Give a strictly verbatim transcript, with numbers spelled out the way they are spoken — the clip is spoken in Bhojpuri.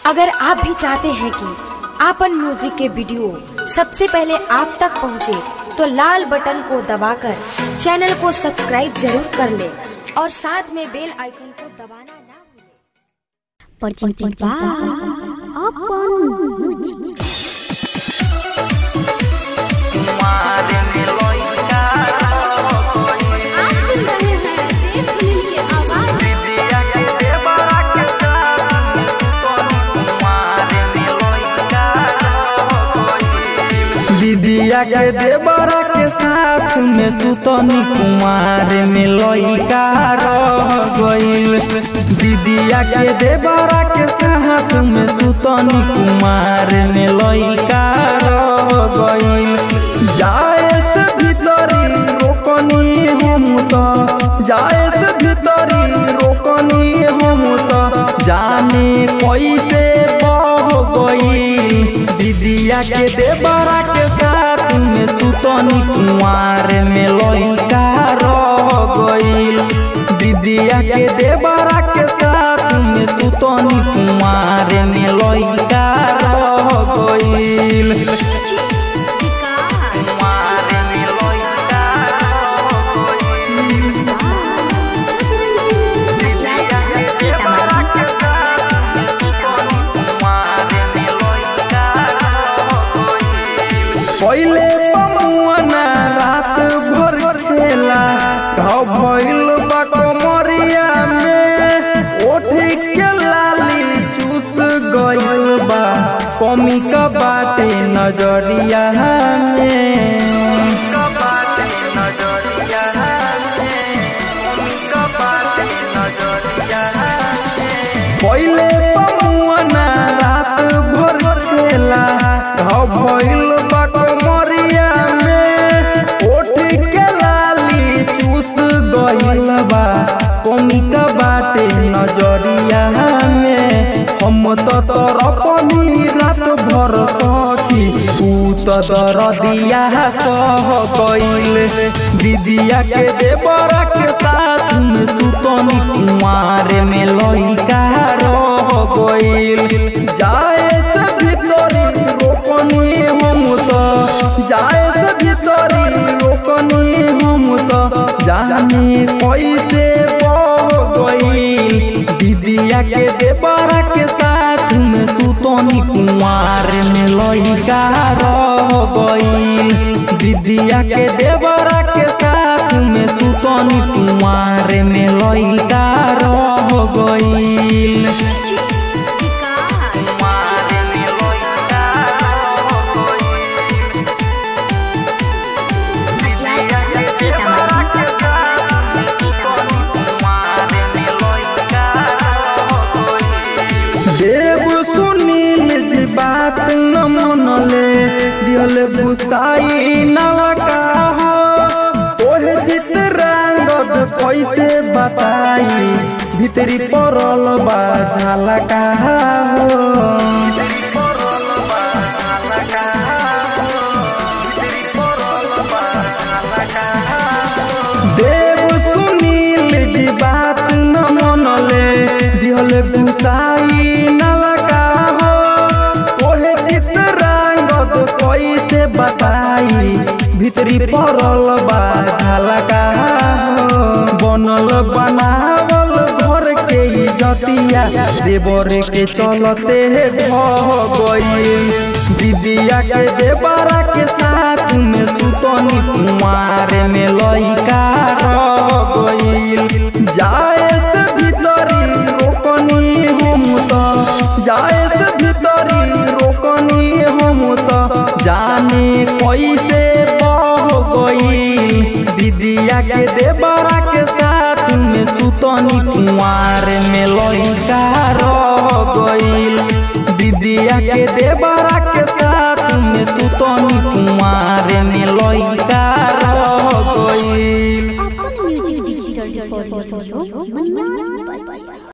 अगर आप भी चाहते हैं कि आपन म्यूजिक के वीडियो सबसे पहले आप तक पहुंचे, तो लाल बटन को दबाकर चैनल को सब्सक्राइब जरूर कर ले और साथ में बेल आइकन को दबाना ना भूलें। परचिंतित आपन म्यूजिक दीदिया के देवरा के साथ में सुतनी कुमार में लइका रह गइल। दीदिया के देवरा के साथ में सुतनी कुमार में लइका रह गइल। जाए से भीतरी रोकनी हम तो जाए से भीतरी रोकनी हम तो जाने कैसे बह गइल। दीदिया के देवरा के साथ में सुतनी कुमार में लइका रह गइल। दीदिया के देवरा के साथ में सुतनी कुमार में लइका रह गइल। पहले पमुआना रात भर खेला भइल बा कमरिया में ओठ के लाली चूस गइल बा कमी का बाटे नजरिया में। पहले पमुआना रात भर खेला भइल बा कमरिया में ओठ के लाली चूस गइल बा कमी का बाटे नजरिया में। हम तो तरपनी रात भर सखी ऊ तो दरदिया कह गइल। दीदिया के देवरा के साथ में सुतनी कुमार में लइका रह गइल। जाए से भीतरी रोकनी हम तो जाए से भीतरी रोकनी हम तो जाने कैसे बह गइल। दीदिया के देवरा के साथ में सुतनी कुमार में लइका रह गइल। दीदिया के देवरा के साथ में सुतनी कुमार में लइका रह गइल। देव सुनील जी बात न मनले दियल गुस्साई नलका हो ओहे चित रंगद कैसे बताई भीतरी पड़ल बा झलका हो। देव सुनील जी बात न मनले दियल गुस्साई नलका हो ओहे चित रंगद कैसे बताई भीतरी पड़ल बा झलका हो। बनल बनावल घर के इज्जतिया देवर के चलते ढह गइल। दीदिया के देवरा के साथ में सुतनी कुमार में लइका रह गइल। जाए से भीतरी रोकनी हम तो जाए से भीतरी रोकनी हम तो जाने कैसे बह गइल। दीदिया के देवरा के साथ में सुतनी कुमार में लइका रह गइल। दीदिया के देवरा के साथ में सुतनी कुमार में लइका रह गइल। आपन म्यूजिक डिजिटल रिकॉर्डिंग स्टूडियो मनिया।